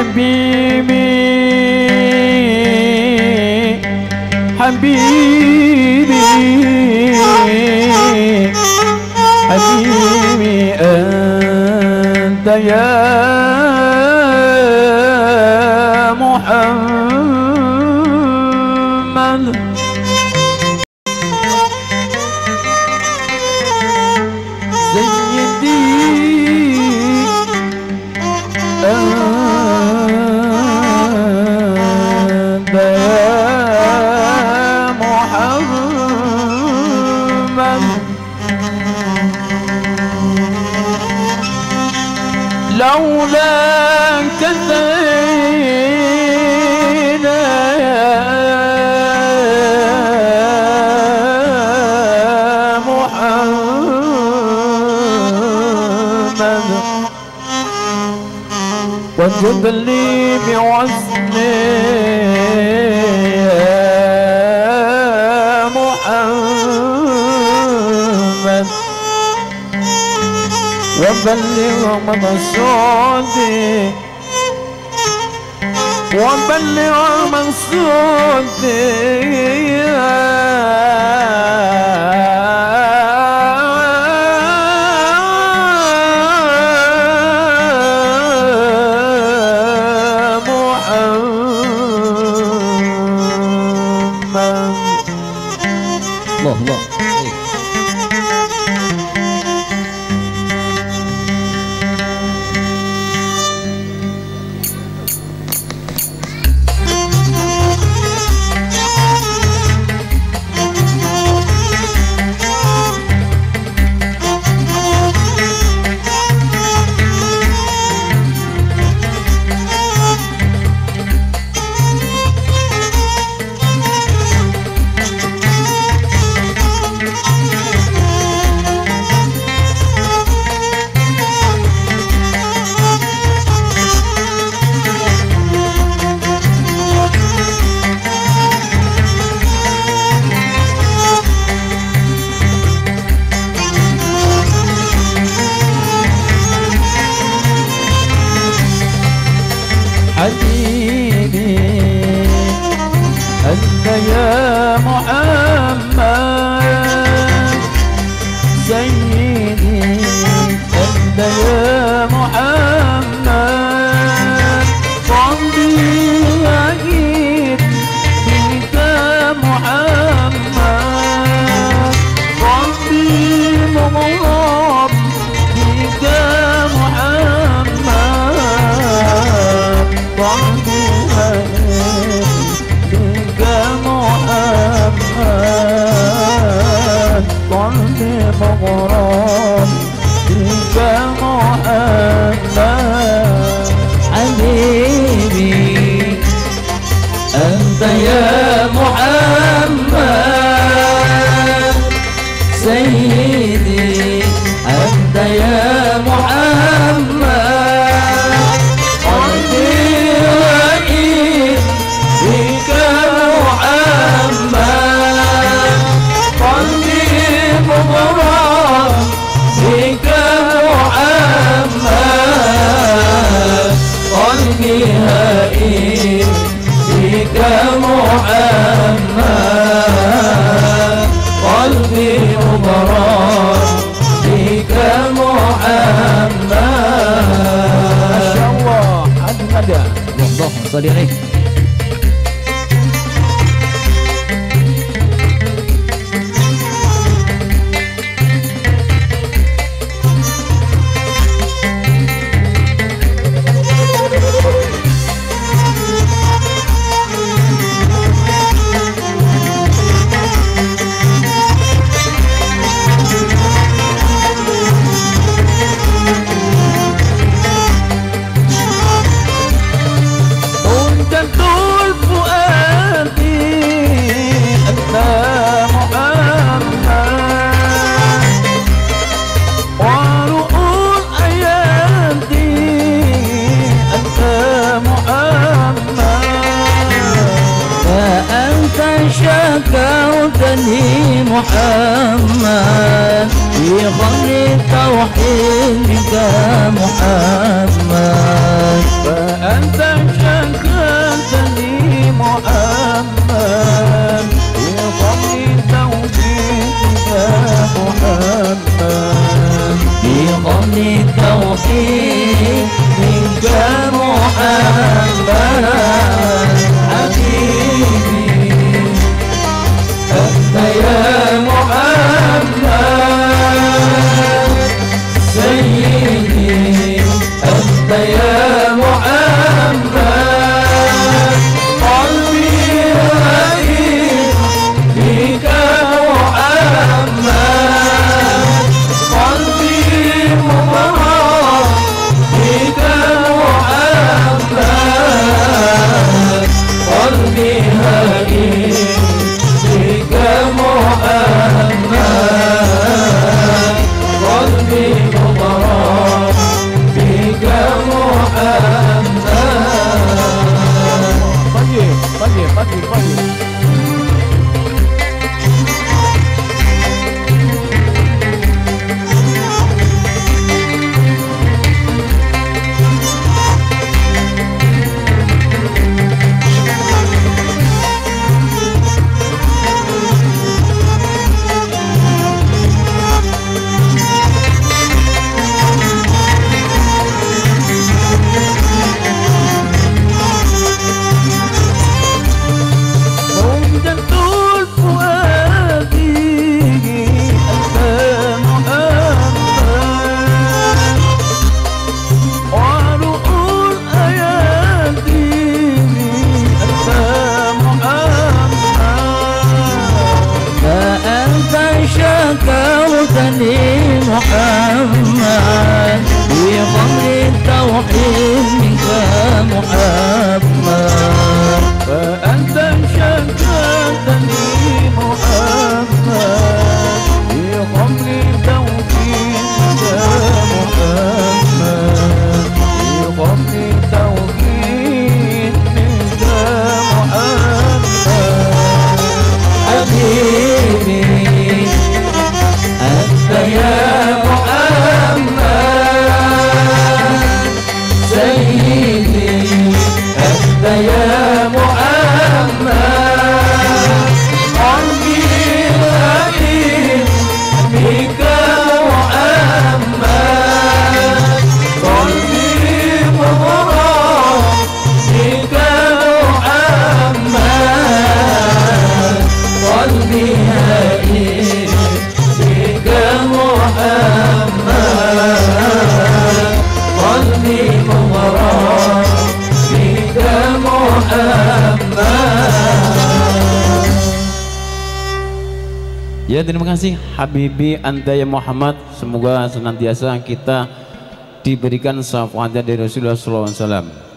حبيبي حبيبي حبيبي أنت يا محمد سيدي أنت يا محمد لولاك زينا يا محمد وجب لي بوزني يا محمد وبلغ مقصودي وبلغ مقصودي الله الله. حبيبي أنت يا محمد سيدي أنت يا محمد قلبي أكيد بك محمد قلبي مغرب بك محمد قلبي بك محمد قلبي مغرب بك محمد حبيبي أنت يا محمد سيدي أنت يا محمد قلبي رئيس بك محمد قلبي مغرب بك محمد قلبي هائم بك محمد قلبي مغرب بك محمد. ما شاء الله أجمد اللهم صل عليه. كنت روحي منك محمد حبيبي أنت يا محمد سيدي أنت يا محمد قلبي رهيب بك محمد قلبي مغرم بك محمد قلبي رهيب بك محمد قلبي مغرم بك محمد طيب شكرتني محمد بفضل التوحيد منك محمد فأنت شكرتني محمد بخمر توفيقك محمد بخمر توفيقك محمد حبيبي أنت يا محمد سيدي أنت يا محمد قلبي رهيب بك محمد قلبي مغرم بك محمد قلبي رهيب بك محمد قلبي مغرم بك محمد. Ya, terima kasih Habibi Anta ya Muhammad. Semoga senantiasa kita diberikan syafaatnya dari Rasulullah SAW.